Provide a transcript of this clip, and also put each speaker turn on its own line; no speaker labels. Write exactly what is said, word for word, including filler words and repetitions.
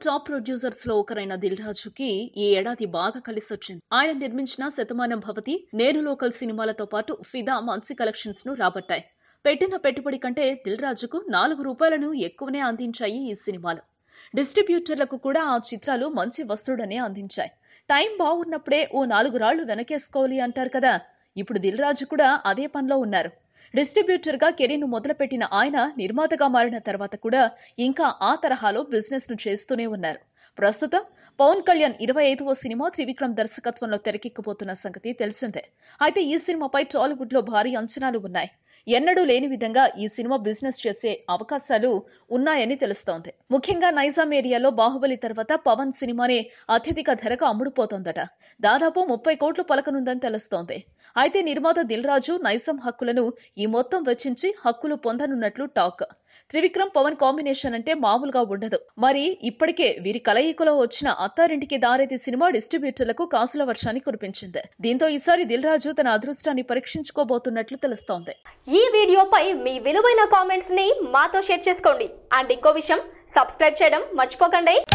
Top producers లో ఒకరైన దిల్ రాజుకి ఈ ఏడాది బాగా కలిసొచ్చింది. ఆయన నిర్మించిన శతమానం భవతి, నేను లోకల్ సినిమాలతో పాటు ఫిదా మంచి కలెక్షన్స్ ను రాబట్టాయి. పెట్టిన పెట్టుబడి కంటే దిల్ రాజుకు నాలుగు రూపాయలను ఎక్కువనే అందించాయి ఈ సినిమాలు. డిస్ట్రిబ్యూటర్లకు కూడా ఆ చిత్రాలు మంచి వసూళ్లనే అందించాయి. టైం బాగున్నప్పుడే ఓ నాలుగు రాళ్లు వెనకేసుకోవాలి అంటారు కదా, ఇప్పుడు దిల్ రాజు కూడా అదే పనిలో ఉన్నారు. డిస్ట్రిబ్యూటర్ గా కెరీర్ ను మొదలుపెట్టిన ఆయన నిర్మాతగా మారిన తర్వాత కూడా ఇంకా ఆ తరహాలో బిజినెస్ ను చేస్తూనే ఉన్నారు. ప్రస్తుతం పవన్ కళ్యాణ్ ఇరవై ఐదవ సినిమా త్రివిక్రమ్ దర్శకత్వంలో తెరకెక్కబోతున్న సంగతి తెలిసిందే. అయితే ఈ సినిమాపై టాలీవుడ్ లో భారీ అంచనాలు ఉన్నాయి. ఎన్నడూ లేని విధంగా ఈ సినిమా బిజినెస్ చేసే అవకాశాలు ఉన్నాయని తెలుస్తోంది. ముఖ్యంగా నైజాం ఏరియాలో బాహుబలి తర్వాత పవన్ సినిమానే అత్యధిక ధరకు అమ్ముడుపోతోందట. దాదాపు ముప్పై కోట్లు పలకనుందని తెలుస్తోంది. అయితే నిర్మాత దిల్ రాజు నైజాం హక్కులను ఈ మొత్తం వెచ్చించి హక్కులు పొందనున్నట్లు టాక్. త్రివిక్రమ్ పవన్ కాంబినేషన్ అంటే మామూలుగా ఉండదు. మరి ఇప్పటికే వీరి కలయికలో వచ్చిన అత్తారింటికి దారేది సినిమా డిస్ట్రిబ్యూటర్లకు కాసుల వర్షాన్ని కురిపించింది. దీంతో ఈసారి దిల్ రాజు తన అదృష్టాన్ని పరీక్షించుకోబోతున్నట్లు తెలుస్తోంది.
ఈ వీడియోపై మీ విలువైన కామెంట్స్ ని మాతో షేర్ చేసుకోండి. అండ్ ఇంకో విషయం, సబ్స్క్రైబ్ చేయడం మర్చిపోకండి.